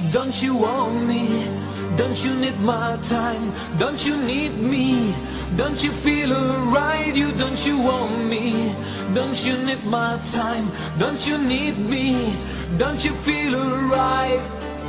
Don't you want me? Don't you need my time? Don't you need me? Don't you feel alright? You don't you want me? Don't you need my time? Don't you need me? Don't you feel alright?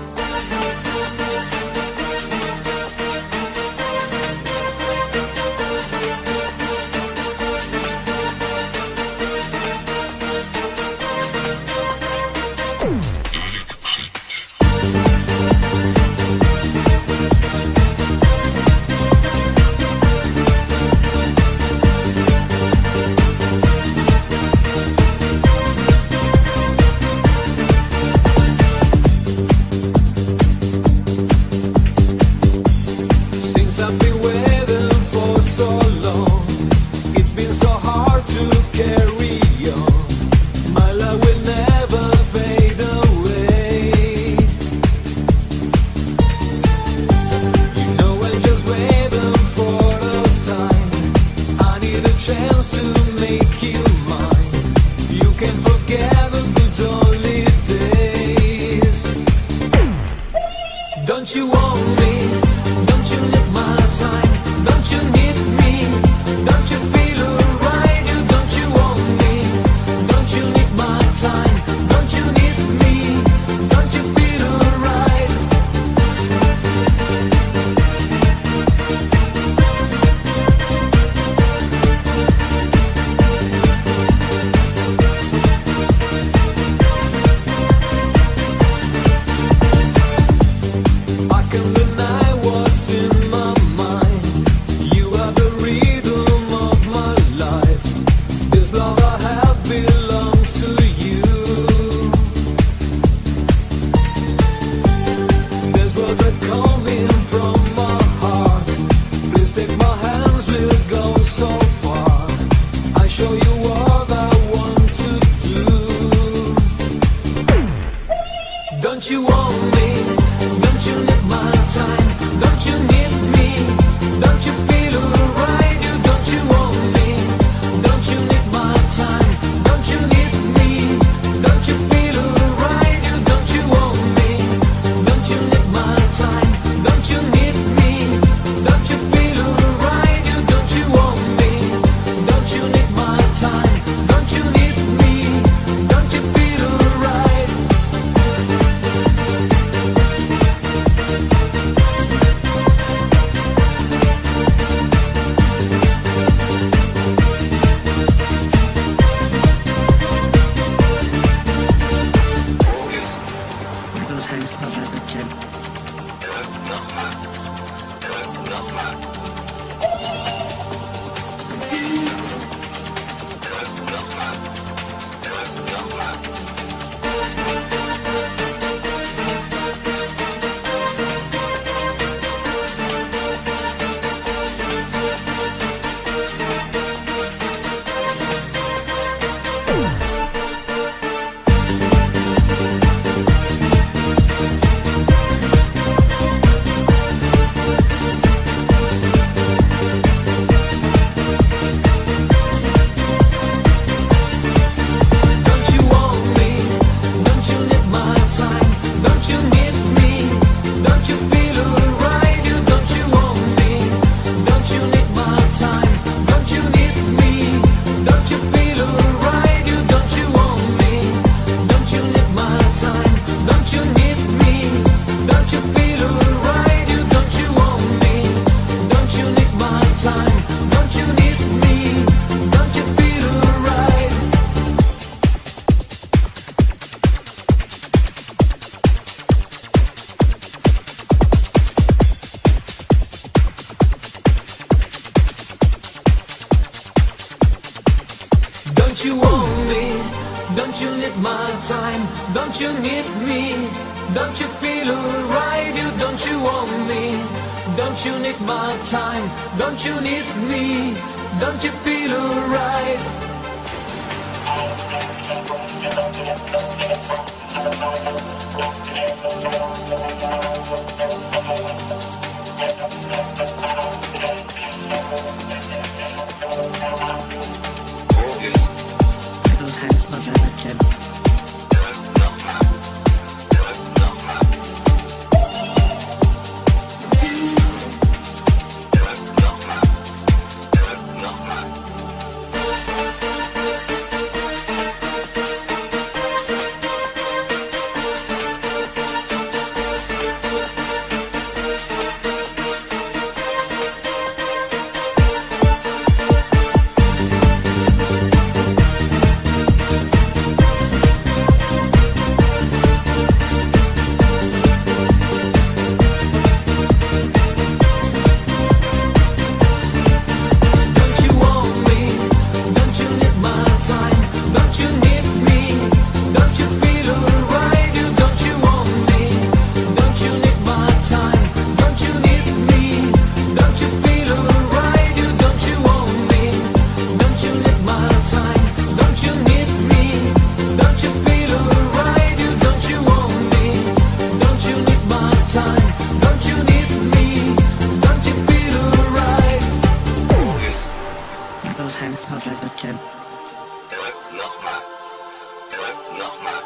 Don't you want me? Don't you need my time? Don't you need me? Don't you feel alright? You don't you want me? Don't you need my time? Don't you need me? Don't you feel alright? Don't you want me? Don't you need my time? Don't you need me? Don't you feel alright? You don't you want me? Don't you need my time? Don't you need me? Don't you feel alright? You don't you want me? Don't you need my time? Don't you need me? Don't you feel alright? You don't you want me? Don't you need my time? Don't you need me? Don't you feel alright? Don't you want me? Don't you need my time? Don't you need me? Don't you feel alright? You don't you want me? Don't you need my time? Don't you need me? Don't you feel alright? Haus Hengst, Haus Hengst, Drück nochmal. Drück nochmal.